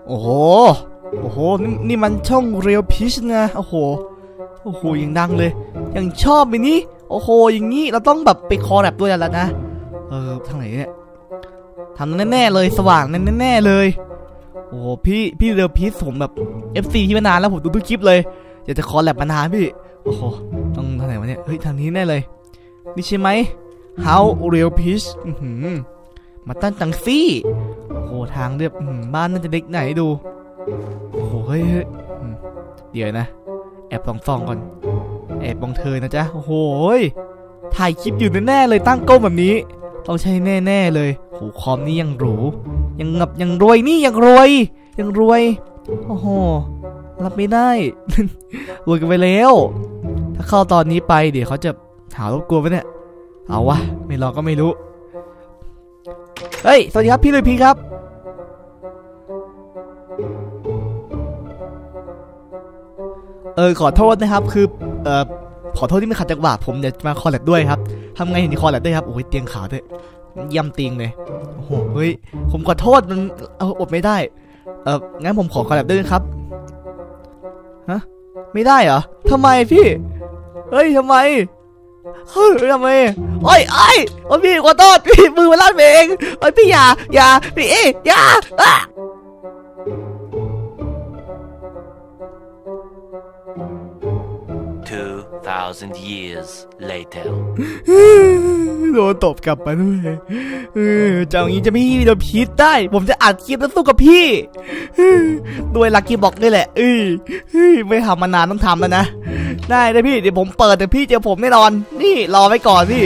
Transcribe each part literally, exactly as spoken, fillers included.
โอ้โหโอ้โหนี่นี่มันช่องเรียวพิชนะโอ้โหโอ้โหยังดังเลยยังชอบมินี่โอ้โหอย่างนี้เราต้องแบบไปคอแรปด้วยแล้วนะเออทางไหนเนี่ยทำแน่ๆเลยสว่างแน่ๆเลยโอ้โหพี่พี่เรียวพิชผมแบบ เอฟ ซี ที่มานานแล้วผมดูทุกคลิปเลยอยากจะคอแรปมานานพี่โอ้โหต้องทางไหนวะเนี่ยเฮ้ยทางนี้แน่เลยนี่ใช่ไหม How Real Peach มาตั้งตังซี่โอ้โหทางเรียบบ้านน่าจะเด็กไหนดูโอ้โหเฮ้ยเดี๋ยวนะแอบส่องๆก่อนแอบมองเธอนะจ๊ะโอ้โหถ่ายคลิปอยู่แน่ๆเลยตั้งกล้องแบบนี้ต้องใช่แน่ๆเลยโอ้โหคอมนี่ยังหรูยังงับยังรวยนี่ยังรวยยังรวยโอ้โหรับไม่ได้ รวยกันไปแล้วถ้าเข้าตอนนี้ไปเดี๋ยวเขาจะหารบกวนไปเนี่ยเอาวะไม่รอก็ไม่รู้เฮ้ยสวัสดีครับพี่ลุยพีครับเออขอโทษนะครับคือเอ่อขอโทษที่ไม่ขัดจังหวะผมจะมาคอลแลบด้วยครับทำไงถึงคอลแลบได้ครับโอ้ยเตียงขาวด้วยย่ำเตียงเลยโอ้โหเฮ้ยผมขอโทษมันเอาอดไม่ได้เอองั้นผมขอคอลแลบด้วยครับฮะไม่ได้เหรอทำไมพี่เฮ้ยทำไมเฮ้ยทำไมโอ้ยไอ้โอ้ยพี่ขอโทษพี่มือมันลั่นเองโอ้ยพี่อย่าอย่าพี่เอ๊ยอย่าอ่ะ two thousand years later โดนตบกลับมาด้วยเออจะอย่างนี้จะไม่ให้โดนพีทได้ผมจะอัดคลิปแล้วสู้กับพี่ด้วยลัคกี้บ็อกนี่แหละเออไม่ทำมานานต้องทำแล้วนะได้เลยพี่เดี๋ยวผมเปิดแต่พี่เจอผมแน่นอนนี่รอไว้ก่อนพี่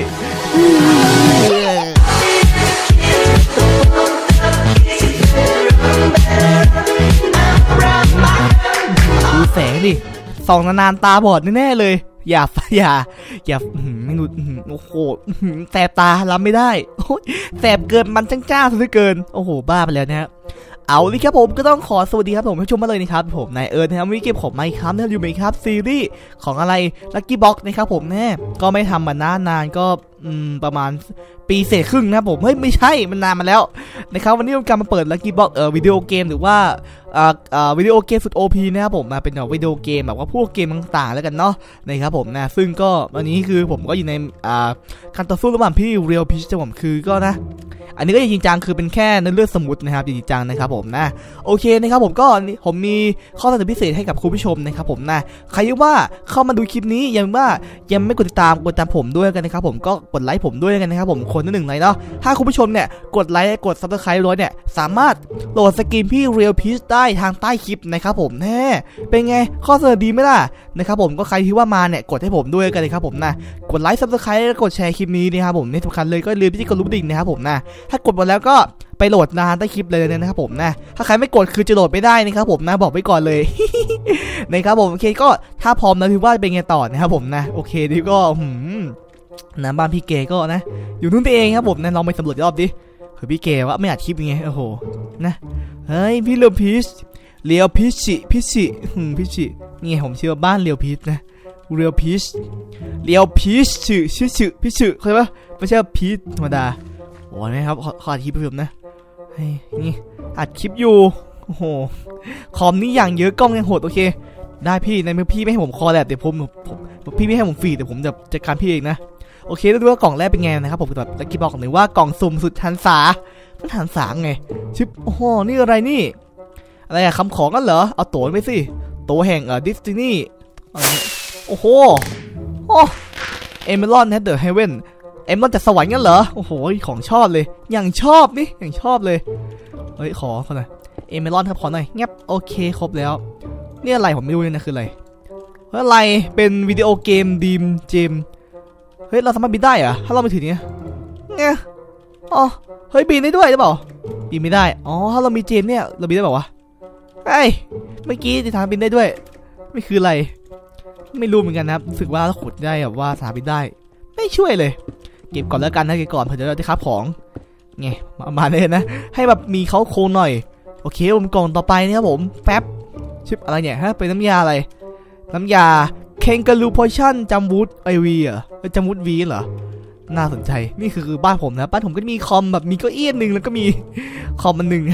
ดูแสงดิส่องนานๆตาบอดแน่ๆเลยอย่าอย่าอย่าไม่รู้โอ้โหแสบตารับไม่ได้แสบเกินมันจ้างจ้าสุดเกินโอ้โหบ้าไปแล้วนะฮะเอาเลยครับผมก็ต้องขอสวัสดีครับผมผู้ชมมาเลยนะครับผมนายเอิร์ธนะครับวิกเก็บของไมค์ครับนะครับอยู่ไหมครับซีรีส์ของอะไรลัคกี้บ็อกนะครับผมแน่ก็ไม่ทำมานานนานก็ประมาณปีเศษครึ่งนะผมเฮ้ยไม่ใช่มันนานมาแล้วนะครับวันนี้เรากำลังมาเปิดลัคกี้บ็อกเอ่อวิดีโอเกมหรือว่าอ่าอ่าวิดีโอเกมสุด โอ พี นะครับผมมาเป็นแบบวิดีโอเกมแบบว่าพวกเกมต่างๆแล้วกันเนาะนะครับผมนะซึ่งก็วันนี้คือผมก็อยู่ในอ่าการต่อสู้ระหว่างพี่เรียวพิชจะผมคือก็นะอันนี้ก็จริงจังคือเป็นแค่ในเลือดสมุดนะครับจริงจังนะครับผมนะโอเคนะครับผมก็ผมมีข้อเสนอพิเศษให้กับคุณผู้ชมนะครับผมนะใครว่าเข้ามาดูคลิปนี้ยังว่ายังไม่กดติดตามกดตามผมด้วยกันนะครับผมก็กดไลค์ผมด้วยกันนะครับผมคนละหนึ่งไลค์เนาะถ้าคุณผู้ชมเนี่ยกดไลค์กดซับสไครป์ร้อยเนี่ยสามารถโหลดสกินพี่เรียลพีชได้ทางใต้คลิปนะครับผมแน่เป็นไงข้อเสนอดีไหมล่ะนะครับผมก็ใครที่ว่ามาเนี่ยกดให้ผมด้วยกันเลยครับผมนะกดไลค์ซับสไครป์แล้วกดแชร์คลิปนี้นะครับผมนี่สำคัญเลยก็ลืมที่กดรูปดิ่งนะครับผมนะถ้ากดหมดแล้วก็ไปโหลดนานใต้คลิปเลยนะครับผมนะถ้าใครไม่กดคือจะโหลดไม่ได้นะครับผมนะบอกไว้ก่อนเลย นะครับผมโอเคก็ถ้าพร้อมนะพี่ว่าเป็นไงต่อนะครับผมนะโอเคดีก็หืมนะบ้านพี่เกก็นะอยู่นู่นเองครับผมนะลองไปสำรวจรอบดิเฮ้ยพี่เกว่าไม่อัดคลิปยังไงโอ้โหนะเฮ้ยพี่เลียวพีชเลียวพีชิพีชิหืมพีชินี่ผมชื่อบ้านเลียวพีชนะเลียวพีชเลียวพีชชื่อชื่อชื่อพีชเข้าใจปะไม่ใช่พีชธรรมดาโอ้ยนะครับขอขออัดคลิปเพิ่มนะเฮ้ยนี่อัดคลิปอยู่โอ้โหคอมนี่อย่างเยอะกล้องยังโหดโอเคได้พี่ในเมื่อพี่ไม่ให้ผมคอแลบเดี๋ยวผมผมพี่ไม่ให้ผมฟรีแต่ผมจะจัดการพี่เองนะโอเคแล้วดูว่ากล่องแรกเป็นไงนะครับผมแบบลัคกี้บ็อกหรือว่ากล่องสุ่มสุดหันษามันหันษาไงชิปโอ้โหนี่อะไรนี่อะไรอะคำขอกันเหรอเอาตั๋วไปสิตั๋วแห่งเอ่อดิสนีย์อะไรโอ้โหโอ้เอเมรอนแฮดเดอร์เฮเว่นเอเมรอนจากสวรรค์กันเหรอโอ้โหของชอบเลยอย่างชอบนี่อย่างชอบเลยเฮ้ยขอเขาหน่อยเอเมรอนครับขอหน่อยงับโอเคครบแล้วนี่อะไรผมไม่รู้เลยนะคืออะไรอะไรเป็นวิดีโอเกมดีมเจมเฮ้ยเราสามารถบินได้เหรอถ้าเราไปถึงเนี้ยไงอ๋อเฮ้ยบินได้ด้วยหรือเปล่าบินไม่ได้อ๋อถ้าเรามีเจมเนี่ยเราบินได้เปล่าวะไอ้เมื่อกี้ที่ทางบินได้ด้วยไม่คืออะไรไม่รู้เหมือนกันนะครับรู้สึกว่าถ้าขุดได้แบบว่าสามบินได้ไม่ช่วยเลยเก็บก่อนแล้วกันนะเก็บก่อนเผื่อจะได้ครับของไงมาเลยนะให้แบบมีเขาโครงหน่อยโอเคผมกล่องต่อไปนะครับผมแป๊บชิปอะไรเนี่ยฮะเป็นน้ำยาอะไรน้ำยาเคงการูพอชั่นจัมวูดไอวีเหรอจัมวูดวีเหรอน่าสนใจนี่คือบ้านผมนะบ้านผมก็มีคอมแบบมีเก้าอี้หนึ่งแล้วก็มีคอมมันหนึ่ง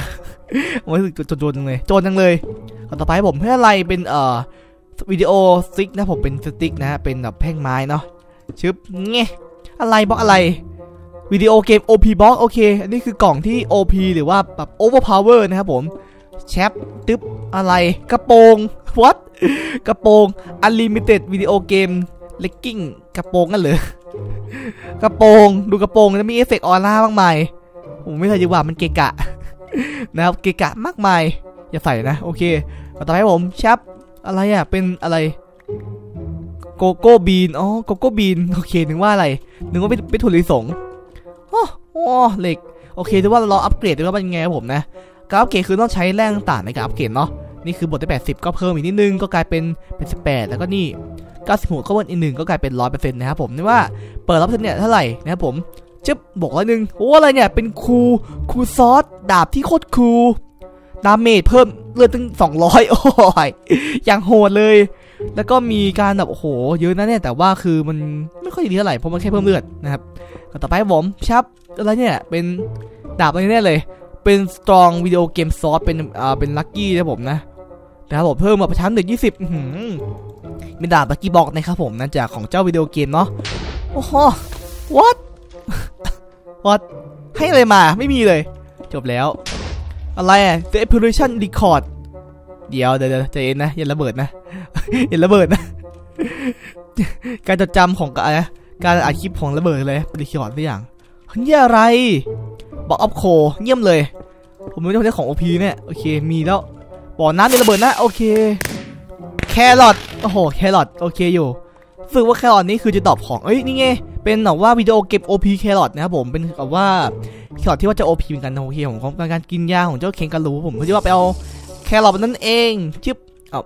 ผมรู้สึกโจรจังเลยโจรจังเลยต่อไปผมเพื่ออะไรเป็นเอ่อวิดีโอสติ๊กนะผมเป็นสติ๊กนะเป็นแบบแท่งไม้เนาะชึบเงี้ยอะไรบล็อกอะไรวิดีโอเกม โอ พี Box โอเคอันนี้คือกล่องที่ โอ พี หรือว่าแบบ Overpower นะครับผมแชปตึ๊บอะไรกระโปรง what กระโปรง Unlimited วิดีโอเกม Legging กระโปรงกันเลยกระโปรงดูกระโปรงแล้วมีเอฟเฟกต์ออร่ามากมายผมไม่เคยดีกว่ามันเกะกะนะครับเกะกะมากมายอย่าใส่นะโอเคต่อไปผมแชปอะไรอ่ะเป็นอะไรโกโก้บีนอ๋อโกโก้บีนโอเคนึกว่าอะไรนึกว่าเป็นถั่วลิสงโอ้โหเหล็กโอเคถือว่าเราอัปเกรดดูว่าเป็นยังไงครับผมนะการอัปเกรดคือต้องใช้แรงต่างในการอัปเกรดเนาะนี่คือบทที่แปดสิบก็เพิ่มอีกนิดนึงก็กลายเป็นเป็นสิบแปดแล้วก็นี่เก้าสิบหกก็เพิ่มอีกหนึ่งก็กลายเป็นร้อยเปอร์เซ็นต์นะครับผมนี่ว่าเปิดรับเซ็นเนี่ยเท่าไหร่นะครับผมจะบอกร้อยหนึ่งโอ้อะไรเนี่ยเป็นคูคูซอสดาบที่โคตรคูดาเมจเพิ่มเลือดตั้งสองร้อยโอ้ยอย่างโหดเลยแล้วก็มีการแบบโอ้โหเยอะนะเนี่ยแต่ว่าคือมันไม่ค่อยดีเท่าไหร่เพราะมันแค่เพิ่มเลือดนะครับต่อไปผมชับอะไรเนี่ยเป็นดาบอะไรเนี่ยเลยเป็น strong video game sword เป็นอ่าเป็น lucky นะผมนะนะครับผมเพิ่มมาประชันเด็กยี่สิบเป็นดาบ lucky box นะครับผมนั่นจากของเจ้าวิดีโอเกมเนาะโอ้โห what what ให้อะไรมาไม่มีเลยจบแล้วอะไรอ่ะ the evolution record เดี๋ยวเดี๋ยวใจเย็นนะอย่าระเบิดนะอย่าระเบิดนะการจดจำของอะไรการอัดคลิปของระเบิดเลยรีคอร์ดตัวอย่างเฮ้ยอะไรบอกออฟโคเยี่ยมเลยผมไม่ได้ใช้ของ โอ พี เนี่ยโอเคมีแล้วบ่อน้ำในระเบิดนะโอเคแครอทโอ้โหแครอทโอเคอยู่ฝึกว่าแครอทนี้คือจะตอบของเอ้ยนี่ไงเป็นแบบว่าวิดีโอเก็บ โอ พี แครอทนะครับผมเป็นแบบว่าแครอทที่ว่าจะ โอ พี เหมือนกันโอเคของการกินยาของเจ้าเคนการูผมเขาจะว่าไปเอาแครอทนั่นเองชิบเอา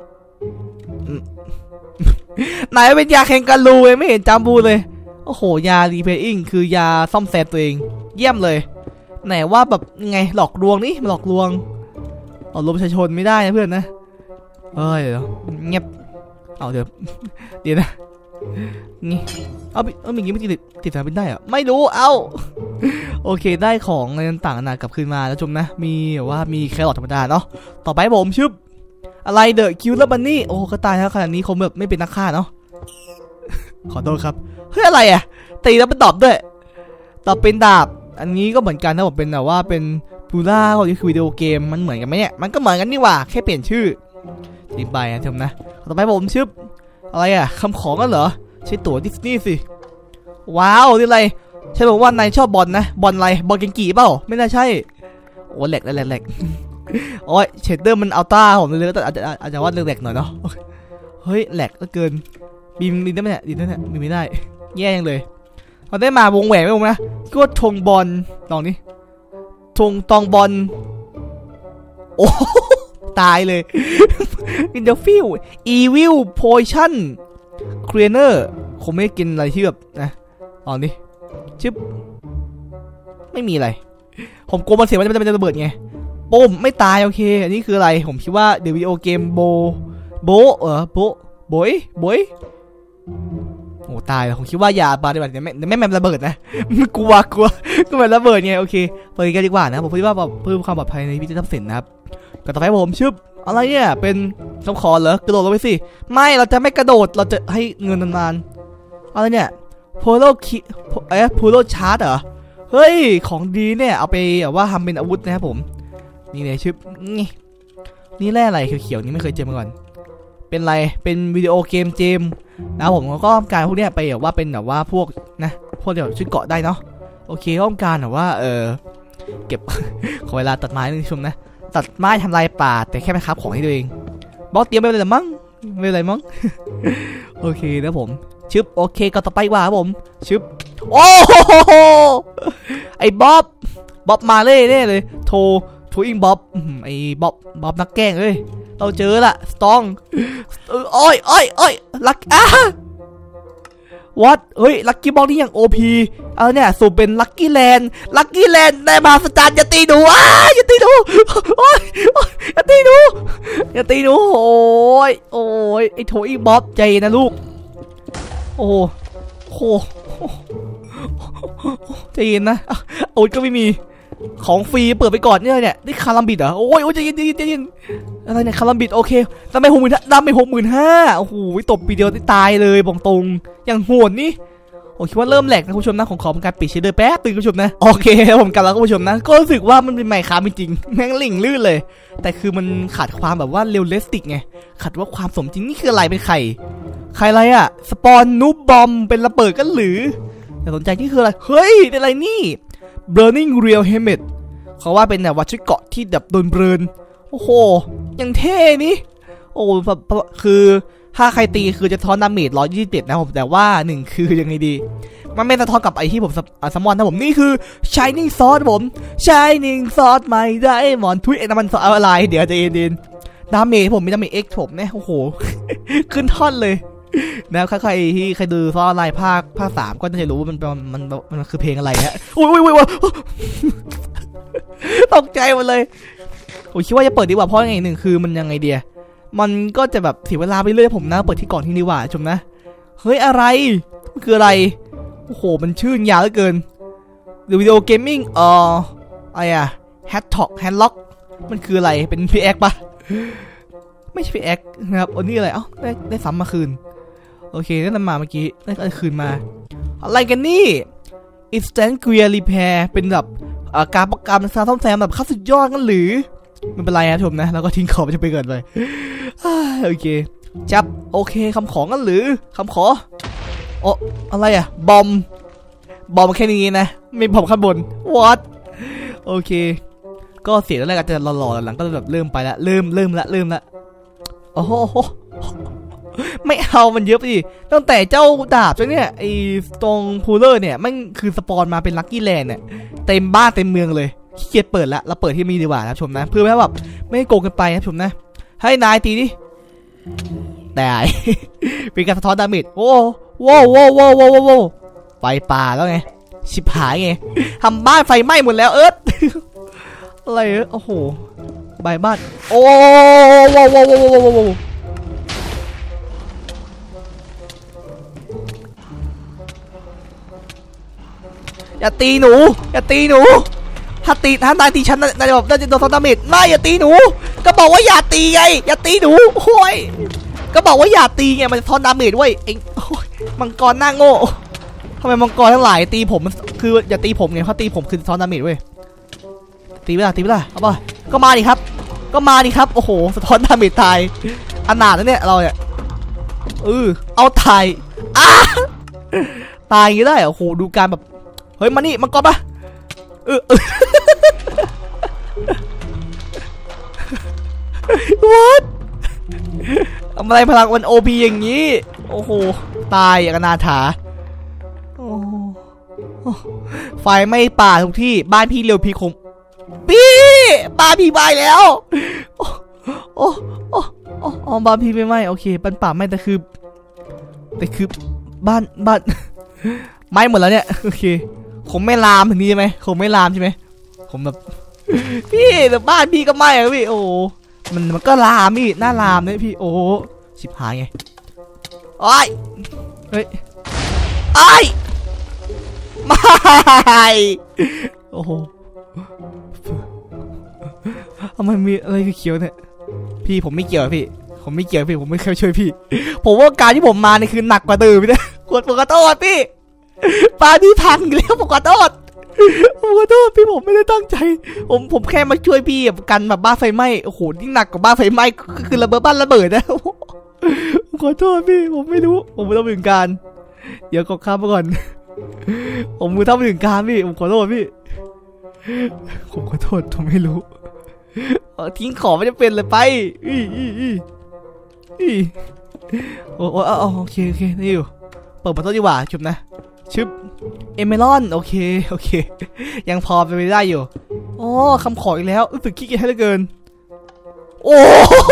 ไหนเป็นยาเคนการูไม่เห็นจำบูเลยโอ้โหยารีเพย์อิงคือยาซ่อมแซมตัวเองเยี่ยมเลยไหนว่าแบบไงหลอกลวงนี่หลอกลวงหลอกลวงประชาชนไม่ได้นะเพื่อนนะเอ้ยเดี๋ยวเงียบเอาเดี๋ยวเดี๋ยวนะนี่เอาเอาอย่างงี้ไม่ติดติดสายเป็นได้อะไม่รู้เอาโอเคได้ของอะไรต่างๆนะกลับคืนมาแล้วชมนะมีว่ามีแครอทธรรมดาเนาะต่อไปผมชึบอะไรเดอะคิวเลอร์บันนี่โอ้ก็ตายแล้วขนาดนี้คงแบบไม่เป็นนักฆ่าเนาะขอโทษครับเฮ้ยอะไรอ่ะตีแล้วเป็นดาบด้วยดาบเป็นดาบอันนี้ก็เหมือนกันนะผมเป็นแบบว่าเป็นพูล่าก็คือวิดีโอเกมมันเหมือนกันไหมเนี่ยมันก็เหมือนกันนี่หว่าแค่เปลี่ยนชื่อทีมไปนะชมนะต่อไปผมชึบอะไรอ่ะคำขอกันเหรอใช้ตั๋วดิสนีย์สิว้าวนี่อะไรใช่บอกว่านายชอบบอลนะบอลอะไรบอลเกงกี่เปล่าไม่น่าใช่โอ้แหลกแหลกแหลกโอ้ยเชดเดอร์มันอัลต้าผมเลยแต่อาจจะอาจจะว่าแหลกหน่อยเนาะเฮ้ยแหลกก็เกินบีมบีมได้ไหมเนี่ยบีมได้เนี่ยบีมไม่ได้แย่ยังเลยเราได้มาวงแหวนไหมผมนะก็ธงบอลลองนี้ธงตองบอลโอ้ตายเลยอินเดอร์ฟิลอีวิลโพชั่นครีเนอร์คงไม่กินอะไรที่แบบนะลองดิชิบไม่มีอะไรผมกลัวมันเสียมันจะมันจะระเบิดไงปุ๊มไม่ตายโอเคอันนี้คืออะไรผมคิดว่าเดวิโอเกมโบโบเออโบโบยโบยโอ้ตายแล้วผมคิดว่ายาบาร์แบบนี้ไม่ไม่แม่ระเบิดนะกลัวกลัวก็แบบระเบิดไงโอเคไปกันดีกว่านะผมคิดว่าเพิ่มความปลอดภัยในพิธีทรัพย์สินนะครับก็ต่อไปผมชึบอะไรเนี่ยเป็นคำขอเหรอกระโดดลงไปสิไม่เราจะไม่กระโดดเราจะให้เงินนานๆอะไรเนี่ยโพโลคิเอ๊ะโพโลชาร์ดเหรอเฮ้ยของดีเนี่ยเอาไปแบบว่าทำเป็นอาวุธนะครับผมนี่เลยชึบนี่นี่แร่อะไรเขียวๆนี่ไม่เคยเจอมาก่อนเป็นอะไรเป็นวิดีโอเกมเจมนะผมก็ต้องการพวกนี้ไปแบบว่าเป็นแบบว่าพวกนะพวกเดี๋ยวชุดเกาะได้เนาะโอเคต้องการแบบว่าเออเก็บ ขอเวลาตัดไม้นิดนึงชมนะตัดไม้ทำลายป่าแต่แค่ไปครับของให้ตัวเองบล็อกเตรียมไปเลยมั้งไม่เลยมั้ง โอเคนะผมชึบโอเคก็ต่อไปว่าครับผมชึบโอ้โหไอ้บ๊อบบ๊อบมาเลยเนี่ยเลยโทรโทรอิงบ๊อบไอ้บ๊อบบ๊อบนักแกล้งเอ้ยเราเจอละสตองโอ้ยโอ้ยโอ้ยลักอ่ะวัดเฮ้ยลักกี้บ็อกนี่อย่าง โอ พี เออเนี่ยสูบเป็นลักกี้แลนด์ลักกี้แลนด์ในมหาสจารย์อย่าตีหนูอ้าอย่าตีหนูโอ้ยอย่าตีหนูอย่าตีหนูโอ้ยโอ้ยไอ้โถอีบ๊อบใจนะลูกโอ้โหใจเย็นนะอาวุธก็ไม่มีของฟรีเปิดไปก่อนเนี่ยเนี่ยนี่คารัมบิดเหรอโอ้ยโอ้ยใจเย็นใจเย็นใจเย็นอะไรเนี่ยคารัมบิดโอเคดาเมจหกหมื่นดาเมจหกหมื่นห้าโอ้โหตบปีเดียวตายเลยบอกตรงอย่างโหดนี่ผมคิดว่าเริ่มแหลกนะคุณผู้ชมนะของขอเป็นการปิดเชดเดอร์แป๊บตึงคุณผู้ชมนะโอเคผมกลับแล้วคุณผู้ชมนะก็รู้สึกว่ามันเป็นไมค์คาร์จริงๆแม่งลิ่งลื่นเลยแต่คือมันขาดความแบบว่าเรียลลิสติกไงขาดว่าความสมจริงนี่คืออะไรเป็นใครใครอะไรอะสปอนนูบอมเป็นระเบิดกันหรือแต่สนใจนี่คืออะไรเฮ้ยเป็นอะไรนี่ Burning Real Helmet เขาว่าเป็นแบบวัตถุเกาะที่แบบโดนเบิร์นโอ้โหยังเท่นี่โอ้แบบคือถ้าใครตีคือจะท้อนดาเมจร้อยยี่สิบเจ็ดนะผมแต่ว่าหนึ่งคือยังไงดีมันไม่สะท้อนกับไอที่ผมซัมมอนนะผมนี่คือ Shining Sword ผม Shining Sword ไม่ได้หมอนทุยเอ็นมันอะไรเดี๋ยวจะเอ็นดินดาเมจผมมีดาเมจเอ็กผมเนี่ยโอ้โหขึ้นท่อนเลยนะใครที่ใครดูซออะไรภาคภาคสามก็จะรู้ว่ามันมันมันคือเพลงอะไรฮะอุ้ยอุ้ยอุ้ยตกใจหมดเลยผมคิดว่าจะเปิดดีกว่าเพราะอย่างหนึ่งคือมันยังไงเดียมันก็จะแบบเสียเวลาไปเรื่อยผมนะเปิดที่ก่อนที่นี่ว่าชมนะเฮ้ยอะไรมันคืออะไรโอ้โหมันชื่อยาวเหลือเกินวิดีโอเกมมิ่งเอ่ออะไรอะแฮชท็อกแฮนล็อกมันคืออะไรเป็นพีแอคปะไม่ใช่พีแอคนะครับอันนี้อะไรเอ้าได้ได้ซ้ำมาคืนโอเคได้นำมาเมื่อกี้ได้คืนมาอะไรกันนี่ instant gear repair เป็นแบบการประกันซ่อมแซมแบบขั้นสุดยอดกันหรือไม่เป็นไรนะชมนะแล้วก็ทิ้งขอไปจะไปเกินไปโอเคจับโอเคคำขอกันหรือคำขอโอ้อะไรอะบอมบอมแค่นี้นะไม่บอมข้างบน what โอเคก็เสียแล้วแรกอาจจะหล่อๆหลังก็แบบเริ่มไปละเริ่มเริ่มละเริ่มละโอ้โหไม่เอามันเยอะไปดิตั้งแต่เจ้าดาบตัวเนี้ยไอ้ตรงพูลเลอร์เนี่ยมันคือสปอนมาเป็นลัคกี้แลนด์เนี่ยเต็มบ้านเต็มเมืองเลยขี้เกียจเปิดละเราเปิดที่มีดีกว่านะชมนะเพื่อแบบไม่โกงกันไปนะชมนะให้นายตีดิแต่เป็นการสะท้อนดาเมจโอ้โว้โว้โว้โว้โว้ไฟป่าแล้วไงชิบหายไงทำบ้านไฟไหม้หมดแล้วเอิร์ธอะไรเออโอ้โหใบบ้านโอ้โว้โว้โว้โว้โว้อย่าตีหนูอย่าตีหนูถ้าตีถ้านายตีฉันนายแบบน่าจะโดนดาเมจไม่อย่าตีหนูก็บอกว่าอย่าตีไงอย่าตีหนูโอ้ยก็บอกว่าอย่าตีไงมันจะทอนดาเมจด้วยเองมังกรหน้าโง่ทำไมมังกรทั้งหลายตีผมคืออย่าตีผมไงเพราะตีผมคือทอนดาเมจเว้ยตีไปละตีไปละเอาป่ะก็มาดิครับก็มาดิครับโอ้โหสะท้อนดาเมจตายอนาถนะเนี่ยเราเนี่ยเออเอาตายอ้าตายอย่างนี้ได้โอ้โหดูการแบบเฮ้ยมานี่มังกรปะเออวัดทำอะไรพลังวันโอพีอย่างนี้โอ้โหตายอย่างนาถาโอ้ไฟไม่ป่าทุกที่บ้านพี่เร็วพี่คงพี่บ้านพี่ไปแล้วโอ้โอ้โอ้โอ้บ้านพี่ไม่ไหมโอเคบ้านป่าไม่แต่คือแต่คือบ้านบ้านไหม้หมดแล้วเนี่ยโอเคคงไม่ลามถึงนี้ใช่ไหมคงไม่ลามใช่ไหมผมแบบพี่แต่บ้านพี่ก็ไหม้อะพี่โอ้มันมันก็ลามพี่หน้าลามเนี่ยพี่โอ้ชิบหายไงโอ้ยเฮ้ยไอ้ไม่โอ้โหทำไมมีอะไรเขียวเนี่ยพี่ผมไม่เกี่ยวพี่ผมไม่เกี่ยวพี่ผมไม่เคยช่วยพี่ผมว่าการที่ผมมาเนี่ยคือหนักกว่าเดิมพี่นะกดปกติพี่ปาพี่พังอีกแล้วผมขอโทษผมขอโทษพี่ผมไม่ได้ตั้งใจผมผมแค่มาช่วยพี่กันแบบบ้าไฟไหม้โอ้โหนี่หนักกว่าบ้าไฟไหม้ก็คือระเบิดบ้านระเบิดนะผมขอโทษพี่ผมไม่รู้ผมไม่ต้องถึงการเดี๋ยวกดข้ามไปก่อนผมมือทำถึงการพี่ผมขอโทษพี่ผมขอโทษผมไม่รู้ทิ้งของไม่จะเป็นเลยไปอีอีอีอีโอ้โอ้โอเคโอเคนี่อยู่เปิดประตูดีกว่าชุบนะชึบเอเมรอนโอเคโอเคยังพอไปได้อยู่โอ้คำขออีกแล้วรู้สึกขี้เกียจเหลือเกินโอ้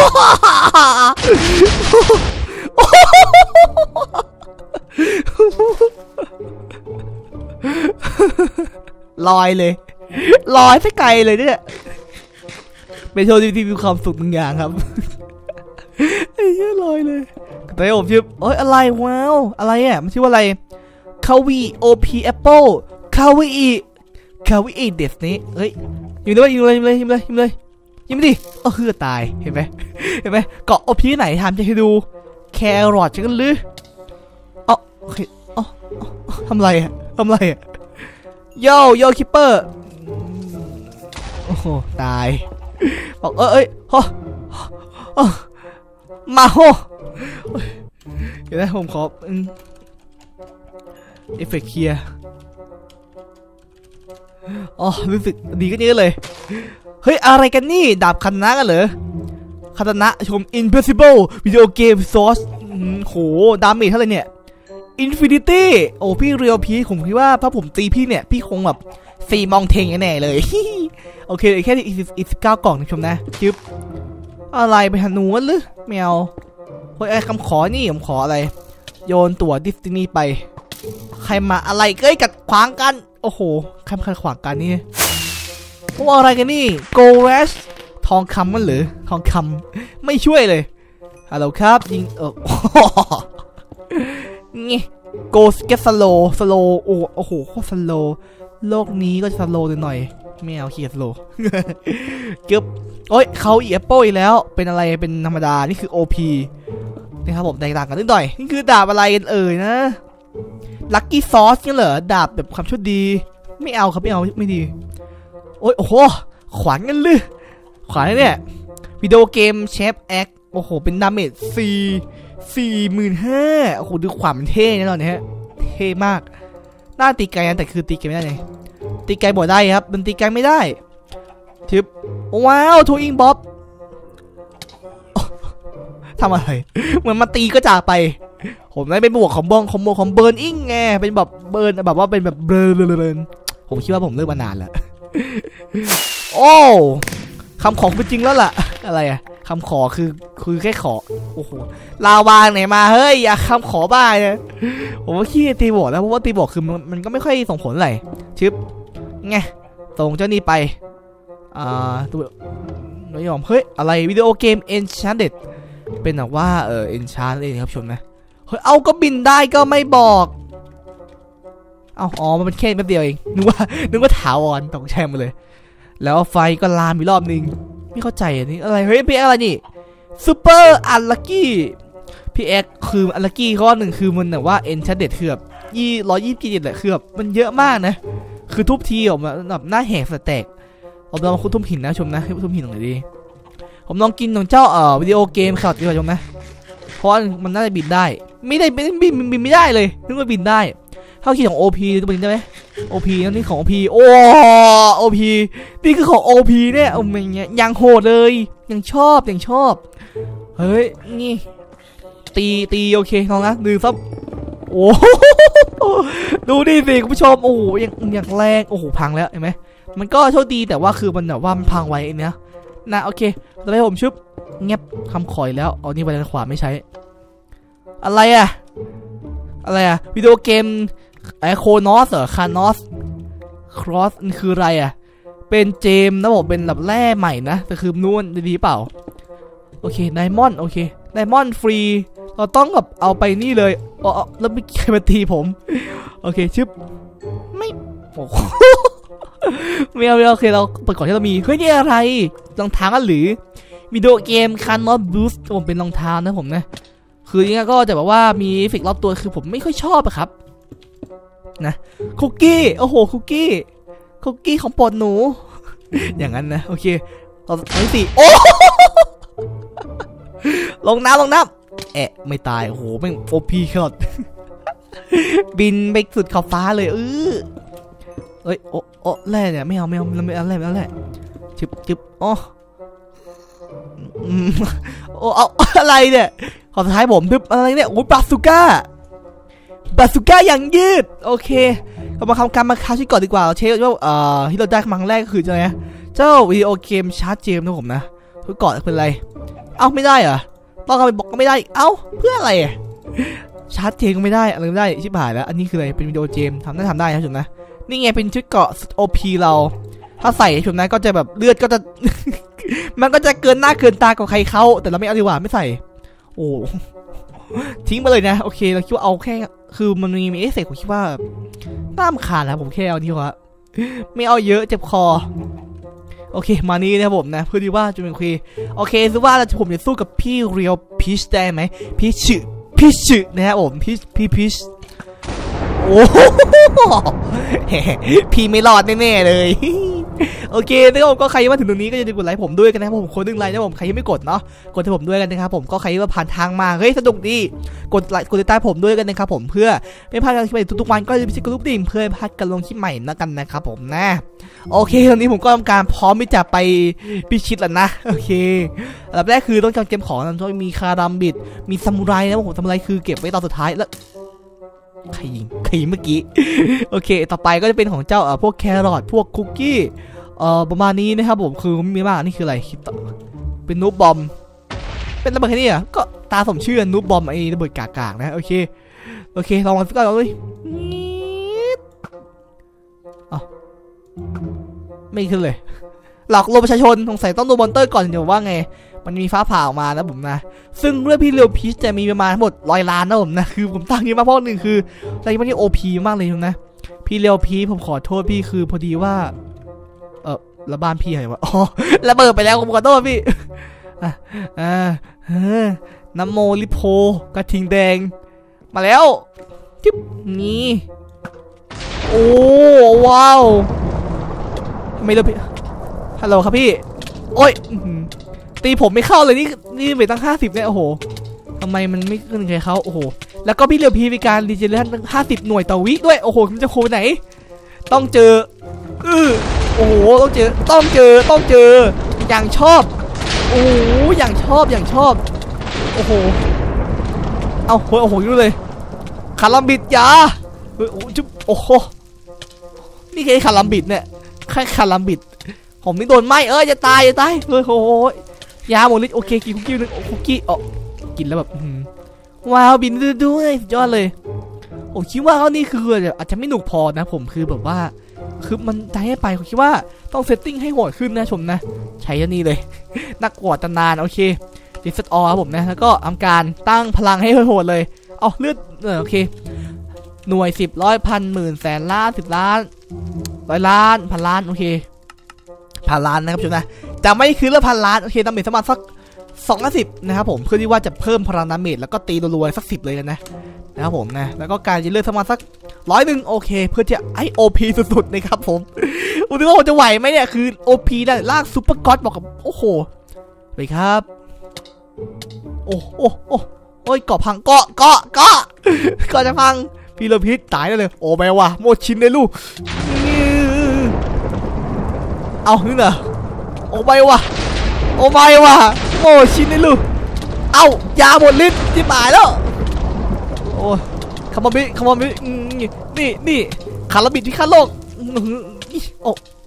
ลอยเลยลอยไปไกลเลยเนี่ยเป็นโชว์ที่มีความสุขบางอย่างครับไอ้เหี้ยลอยเลยแต่ผมชื่อเอ้ยอะไรว้าวอะไรอ่ะมันชื่อว่าอะไรคาวีโอพีแอปเปิลคาวีคาวิเอเดสนี้เฮ้ยยิงเลยยิงเลยยิงเลยยิงเลยยิงเลยยิงไม่ดิเออคือตายเห็นไหมเห็นไหมเกาะโอพีไหนทำจะให้ดูแครอทจังกันหรืออ๋อโอเคอ๋อทำไรอะทำไรอะโยโย่คิปเปอร์โอ้โหตายบอกเอ้ยเอ้ยโอ้มาโหเดี๋ยวนะผมขอเอฟเฟกต์เคลียร์อ๋อรู้สึกดีก็เยอะเลยเฮ้ยอะไรกันนี่ดาบคันนะกันเหรอคาตานะชม Invisible Video Game Source โหดาเมจเท่าไหร่เนี่ย Infinity โอ้พี่เรียวพีผมคิดว่าถ้าผมตีพี่เนี่ยพี่คงแบบซีมองเทงแน่เลยโอเคแค่อีกอีกสิบเก้ากล่องนะชมนะจึ๊บอะไรไปหาหนูหรือแมวเฮ้ยไอ้คำขอนี่ผมขออะไรโยนตัวดิสนีย์ไปใครมาอะไรเอ้ยกัดขวางกันโอ้โหใครมาขัดขวางกันนี่พวกอะไรกันนี่โกเรสทองคำมันหรือทองคำไม่ช่วยเลยฮัลโหลครับยิงเอองี้โกสเกสโลสโลโอ้โอ้โหโคตรสโลโลกนี้ก็จะสโลหน่อยไม่เอาเขียสโลเกือบโอ้ยเขาอีแอปเปิลอีกแล้วเป็นอะไรเป็นธรรมดานี่คือ โอ พี นะครับผมแตกต่างกันนิดหน่อยนี่คือดาบอะไรกันเอ่ยนะลัคกี้ซอสนี่เหรอดาบแบบความชั่วดีไม่เอาครับไม่เอาไม่ดีโอ้ยโอ้โหขวานกันเลยขวานเนี่ยวิดีโอเกมเชฟแอ็กโอ้โหเป็นดาเมจสี่สี่หมื่นห้าโอ้โหดูขวานมันเท่แน่นอนเนี่ยเท่มากหน้าตีไกลนะแต่คือตีไกลไม่ได้เลยตีไกลบ่ได้ครับมันตีไกลไม่ได้ทิปว้าวทูอิงบ๊อบทำอะไรเหมือนมาตีก็จากไปผมได้เป็นบวกของบองของโมของเบิร์นอิงไงเป็นแบบเบิร์นแบบว่าเป็นแบบเบิร์นเบิร์นผมคิดว่าผมเลิกมานานแล้วโอ้คำขอคือจริงแล้วล่ะอะไรอะคำขอคือคือแค่ขอโอ้โหลาวางไหนมาเฮ้ยอย่าคำขอบ้าเลยผมว่าขี้ตีบวกแล้วเพราะว่าตีบวกคือมันมันก็ไม่ค่อยส่งผลอะไรชึบไงส่งเจ้านี่ไปอ่าตัวไม่ยอมเฮ้ยอะไรวิดีโอเกม Enchanted เป็นแบบว่าเออ Enchant เองครับชมนะเฮ้ยเอาก็บินได้ก็ไม่บอกเอาอ๋อมันเป็นแค่แป๊บเดียวเองนึกว่านึกว่าถาวรตกแช่มาเลยแล้วไฟก็ลามอีกรอบนึงไม่เข้าใจอันนี้อะไรเฮ้ยพี่อะไรนี่ซูเปอร์อัลลัคกี้พี่เอ็กคืออัลลัคกี้ข้อหนึ่งคือมันแบบว่า Enchanted คือแบบยี่ร้อยยี่สิบกี่แหละคือแบบมันเยอะมากนะคือทุบทีออกมาแบบหน้าแหกสแต็กผมลองคุณทุ่มหินนะชมนะให้ทุ่มหินหน่อยดีผมลองกินของเจ้าเอ่อวิดีโอเกมข่าวดีกว่าชมนะเพราะมันน่าจะบินได้ไม่ได้บินบินบินไม่ได้เลยนึกว่าบินได้เท่าคิดของ โอ พี จะบินได้ไหม โอ พี นั่นนี่ของ โอ พี โอ้ โอ พี นี่คือของ โอ พี เนี่ยโอ้ยเงี้ยยังโหดเลยยังชอบยังชอบเฮ้ยนี่ตีตีโอเคลองนะดึงซับโอ้ดูดิสิคุณผู้ชมโอ้ยังยังแรงโอ้โหพังแล้วเห็นไหมมันก็โชคดีแต่ว่าคือมันแบบว่ามันพังไว้เนี้ยนะโอเคตอนนี้ผมชุบเงียบคำขอยแล้วเอานี่ไปทางขวาไม่ใช้อะไรอะอะไรอะวิดีโอเกมไอโคนอสเหรอคานอสครอสมันคืออะไรอะเป็นเจมนะบอกเป็นแบบแร่ใหม่นะแต่คือนู่นดีเปล่าโอเคไดมอนด์โอเคไดมอนด์ฟรีเราต้องแบบเอาไปนี่เลยอ๋อแล้วไม่ใครมาตีผมโอเคชึบไม่โอ้ไม่เอาไม่เอาโอเคเราเปิดก่อนที่เรามีเฮ้ยนี่อะไรรองเท้าหรือวิดีโอเกมคานอสบูสต์ผมเป็นรองเท้านะผมนะคืออย่างนี้ก็จะแบบว่ามีเอฟเฟกต์รอบตัวคือผมไม่ค่อยชอบอะครับนะคุกกี้โอ้โหคุกกี้คุกกี้ของโปรดหนูอย่างนั้นนะโอเคเราไอ้สี่โอ้ลงน้ำลงน้ำแอะไม่ตายโอ้โหไม่โอพีขนาดบินไปสุดขอบฟ้าเลยเออเอ้ยโอ้โอ้แร่เนี่ยไม่เอาไม่เอาไม่เอาแร่ไม่เอาแร่จึ๊บจึ๊บอ๋อโอ้เอาอะไรเนี่ยขอสุดท้ายผมทึบอะไรเนี่ยโอ้บาซูก้าบาซูก้าอย่างยืดโอเคเรามาทำการมาคาชิก่อนดีกว่าเชฟว่าเอ่อที่เราได้ครั้งแรกก็คือเจ้าเนี่ยเจ้าวิดีโอเกมชาร์จเจมนะผมนะทุกเกาะเป็นไรเอ้าไม่ได้เหรอต้องเอาไปบอกก็ไม่ได้เอ้าเพื่ออะไรชาร์จเจมก็ไม่ได้อะไรไม่ได้ชิบหายแล้วอันนี้คืออะไรเป็นวิดีโอเกมทำได้ทำได้นะจุดนะนี่ไงเป็นชุดเกาะ โอ พี เราถ้าใส่ชุดนั้นก็จะแบบเลือดก็จะ มันก็จะเกินหน้าเกินตากว่าใครเขาแต่เราไม่เอาดีกว่าไม่ใส่โอ้ทิ้งไปเลยนะโอเคเราคิดว่าเอาแค่คือมันมีมีเอฟเฟกต์ผมคิดว่าน่ารำคาญนะผมแค่เอาดีกว่าไม่เอาเยอะเจ็บคอโอเคมานี่นะครับผมนะเพื่อที่ว่าจะเป็นคุยโอเคซึ่งว่าผมจะสู้กับพี่เรียวพีชได้ไหมพีชพีชนะครับผมพีชพีพีชโอ้พี่ไม่รอดแน่ๆเลยโอเคนะครับก็ใครมาถึงตรงนี้ก็จะกดไลค์ผมด้วยกันนะครับผมคนหนึ่งไลค์นะผมใครยังไม่กดเนาะกดให้ผมด้วยกันนะครับผมก็ใครที่ผ่านทางมาเฮ้ยสนุกดีกดไลค์กดติดตามผมด้วยกันนะครับผมเพื่อไม่พลาดการคลิปใหม่ทุกๆวันก็จะไม่ใช่กดลูกดิ่งเพื่อพลาดการลงคลิปใหม่นะกันนะครับผมนะโอเคตอนนี้ผมก็ทำการพร้อมที่จะไปพิชิตแล้วนะโอเคอันดับแรกคือต้องเก็บของต้องมีคารัมบิดมีซามูไรนะผมซามูไรคือเก็บไว้ตอนสุดท้ายแล้วใครยิงใครยิงเมื่อกี้โอเคต่อไปก็จะเป็นของเจ้าเอ่อพวกแครอทพวกคุกกี้เอ่อประมาณนี้นะครับผมคือมีมากนี่คืออะไรเป็นนูบบอมเป็นระเบิดแค่นี้อ่ะก็ตาสมชื่อนูบบอมไอ้ระเบิดกากๆนะโอเคโอเคลองมาสักก่อนเลยอ๋อไม่ขึ้นเลยหลอกลวงประชาชนสงสัยต้องดูมอนเตอร์ก่อนเดี๋ยวว่าไงมันมีฟ้าผ่าออกมานะผมนะซึ่งเรื่องพี่เรียวพีชจะมีประมาณทั้งหมดร้อยล้านนะผมนะคือผมตั้งเยอะมากเพราะหนึ่งคืออะไรมันนี่โอพีมากเลยนะพี่เรียวพีชผมขอโทษพี่คือพอดีว่าเออแล้วบ้านพี่อะไรวะอ๋อระเบิดไปแล้วผมขอโทษพี่อ่าอ่าน้ำโมลิโพกระทิงแดงมาแล้วจิ๊บนี่โอ้ว้าวไม่เลยพี่ฮัลโหลครับพี่โอ้ยตีผมไม่เข้าเลยนี่นี่ไปตั้งห้าสิบเนี่ยโอ้โหทำไมมันไม่ขึ้นใครเขาโอ้โหแล้วก็พี่เรียวพีมีการรีเจนเรชั่นตั้งห้าสิบหน่วยต่อวิด้วยโอ้โหมันจะโคไหนต้องเจออือโอ้โหต้องเจอต้องเจอต้องเจออย่างชอบโอ้โหอย่างชอบอย่างชอบโอ้โหเอาโอ้โหโอ้โหดูเลยคารัมบิดยาโอ้โหจุ๊บโอ้โหนี่แค่คารัมบิดเนี่ยแค่คารัมบิดผมนี่โดนไหมเอ้ยจะตายจะตายเฮ้ยโอ้โหยาหมดฤทธิ์โอเคกินคุกกี้นึงคุกกี้อ๋อกินแล้วแบบว้าวบินด้วยยอดเลยผมคิดว่าเขานี่คืออาจจะไม่หนุกพอนะผมคือแบบว่าคือมันใจให้ไปผมคิดว่าต้องเซตติ้งให้โหดขึ้นนะชมนะใช้นี่เลยนักกวาดตำนานโอเคดิสต์ออครับผมนะแล้วก็ทำการตั้งพลังให้โหดเลยเอาเลือดเออโอเคหน่วยสิบร้อยพันหมื่นแสนล้านสิบล้านร้อยล้านพันล้านโอเคพันล้านนะครับชมนะจะไม่คือเรื่องพันล้านโอเคดาเมจประมาณสักสองร้อยสิบนะครับผมเพื่อที่ว่าจะเพิ่มพลังดาเมจแล้วก็ตีรัวๆสักสิบเลยกันนะนะครับผมนะแล้วก็การจะเลือกประมาณสักร้อยหนึ่งโอเคเพื่อจะไอโอพีสุดๆนะครับผมอุทิศว่าผมจะไหวไหมเนี่ยคือโอพีได้ลากซูเปอร์ก็อดบอกกับโอ้โหไปครับโอ้โอ้โอ้โอ้ยเกาะพังเกาะเกาะเกาะเกาะจะพังพี่เลพิษตายเลยโอ้ไปว่ะโมชินเลยลูกเอานี่เหรอโอ้ไปว่ะโอ้ไปว่ะโมชินเลยลูกเอายาหมดฤทธิ์ที่หมายแล้วโอ้คาร์บอนบิคาร์บอนบินี่นี่คาร์บิดที่ขั้นโลกโอ้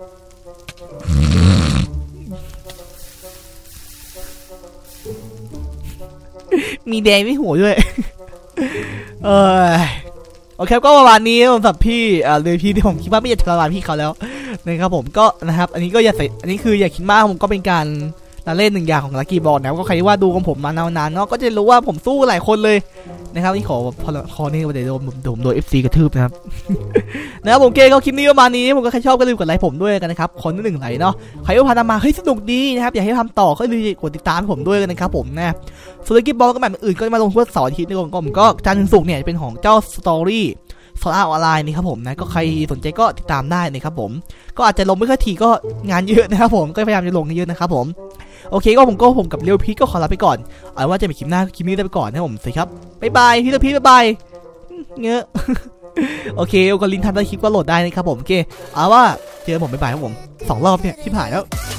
มีแดงที่หัวด้วยเออโอเคก็ประมาณนี้สำหรับพี่อ่าเลยพี่ที่ผมคิดว่าไม่อยากทรมานพี่เขาแล้วนะครับผมก็นะครับอันนี้ก็อย่าใส่อันนี้คืออย่าคิดมากผมก็เป็นการเล่นหนึ่งอย่างของลัคกี้บอลนะก็ใครว่าดูของผมมานานๆเนาะก็จะรู้ว่าผมสู้หลายคนเลยนะครับนี่ขอพอคอนี่เดี๋ยวโดนโดนโดนเอฟซีกระทืบนะครับนะครับผมเกย์เขาคลิปนี้ประมาณนี้ผมก็ใครชอบก็ลืมกดไลค์ผมด้วยกันนะครับคนที่หนึ่งไลค์เนาะใครว่าพานามาเฮ้ยสนุกดีนะครับอยากให้ทำต่อก็ลืมกดติดตามผมด้วยกันนะครับผมนะส่วนลัคกี้บอลก็แบบอื่นก็มาลงทุกเสาร์อาทิตย์นี่ผมก็จันทร์ถึงศุกร์เนี่ยเป็นของเจ้าสตอรี่โซล่าออนไลน์นี่ครับผมนะก็ใครสนใจก็ติดตามได้นะครับผมก็อาจจะลงไม่ค่อยถี่ก็งานเยอะนะครับผมก็พยายามจะลงเยอะนะครับผมโอเคก็ผมก็ผมกับเรียวพีก็ขอลาไปก่อนเอาว่าจะไปคลิปหน้าคลิปนี้ได้ไปก่อนนะผมสวัสดีครับบ๊ายบายพี่เรียวพีบ๊ายบายเงี้ยโอเคก็ลิงก์ทันใต้คลิปก็โหลดได้นะครับผมโอเคเอาว่าเจอผมบ๊ายบายครับผมสองรอบเนี่ยชิบหายแล้ว